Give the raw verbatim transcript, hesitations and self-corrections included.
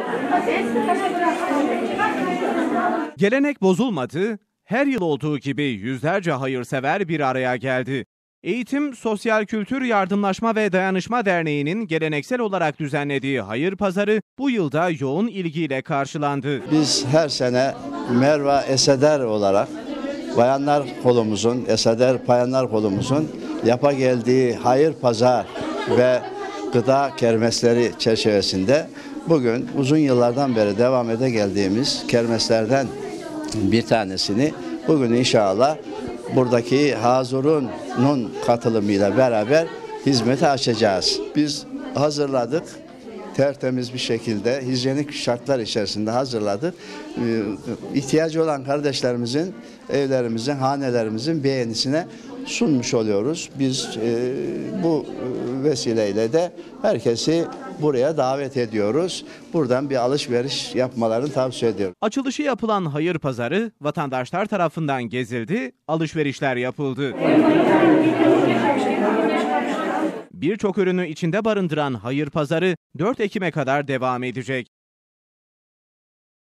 Gelenek bozulmadı, her yıl olduğu gibi yüzlerce hayırsever bir araya geldi. Eğitim, Sosyal Kültür Yardımlaşma ve Dayanışma Derneği'nin geleneksel olarak düzenlediği hayır pazarı bu yılda yoğun ilgiyle karşılandı. Biz her sene Merva Eseder olarak Bayanlar Kolumuzun, Eseder Bayanlar Kolumuzun yapa geldiği hayır pazar ve gıda kermesleri çerçevesinde bugün uzun yıllardan beri devam ede geldiğimiz kermeslerden bir tanesini bugün inşallah buradaki Hazurun'un katılımıyla beraber hizmete açacağız. Biz hazırladık. Tertemiz bir şekilde hijyenik şartlar içerisinde hazırladık. Ee, ihtiyacı olan kardeşlerimizin, evlerimizin, hanelerimizin beğenisine sunmuş oluyoruz. Biz e, bu vesileyle de herkesi buraya davet ediyoruz. Buradan bir alışveriş yapmalarını tavsiye ediyorum. Açılışı yapılan hayır pazarı vatandaşlar tarafından gezildi, alışverişler yapıldı. Birçok ürünü içinde barındıran hayır pazarı dört Ekim'e kadar devam edecek.